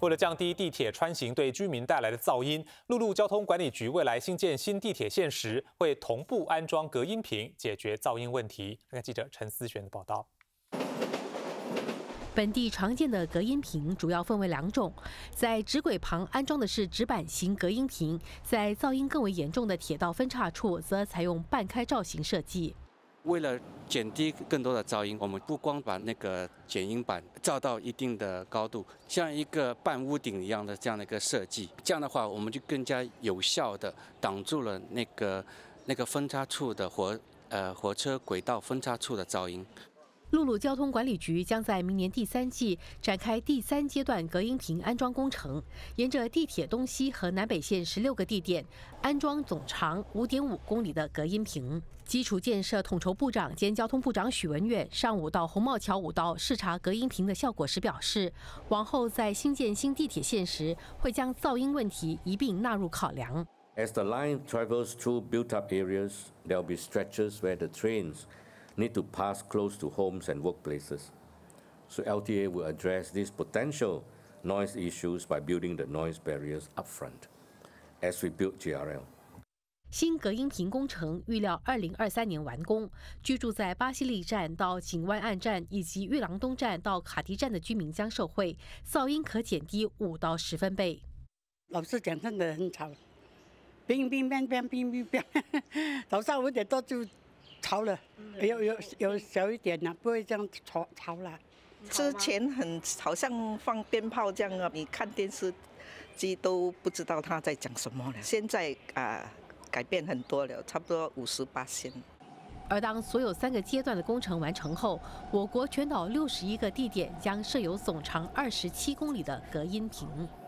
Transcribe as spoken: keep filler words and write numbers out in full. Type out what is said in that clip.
为了降低地铁穿行对居民带来的噪音，陆路交通管理局未来新建新地铁线时，会同步安装隔音屏，解决噪音问题。看看记者陈思璇的报道。 本地常见的隔音屏主要分为两种，在直轨旁安装的是直板型隔音屏，在噪音更为严重的铁道分岔处，则采用半开罩型设计。 为了减低更多的噪音，我们不光把那个减音板罩到一定的高度，像一个半屋顶一样的这样的一个设计，这样的话，我们就更加有效的挡住了那个那个分叉处的火呃火车轨道分叉处的噪音。 陆路交通管理局将在明年第三季展开第三阶段隔音屏安装工程，沿着地铁东西和南北线十六个地点安装总长五点五公里的隔音屏。基础建设统筹部长兼交通部长许文远上午到红帽桥五道视察隔音屏的效果时表示，往后在新建新地铁线时，会将噪音问题一并纳入考量。 As the line travels through built-up areas, there will be stretches where the trains need to pass close to homes and workplaces. So L T A will address these potential noise issues by building the noise barriers upfront as we build G R L. 新隔音屏工程预料二零二三年完工。居住在巴西利站到景湾岸站以及玉廊东站到卡迪站的居民将受惠，噪音可减低五到十分贝。 老实讲，真的很吵，乒乒乓乓，乒乒乓，早上五点多就。 吵了，有有有小一点了，不会这样吵吵了。 之前很好像放鞭炮这样啊，你看电视机都不知道他在讲什么了。现在啊、呃、改变很多了，差不多五十八线。 而当所有三个阶段的工程完成后，我国全岛六十一个地点将设有总长二十七公里的隔音屏。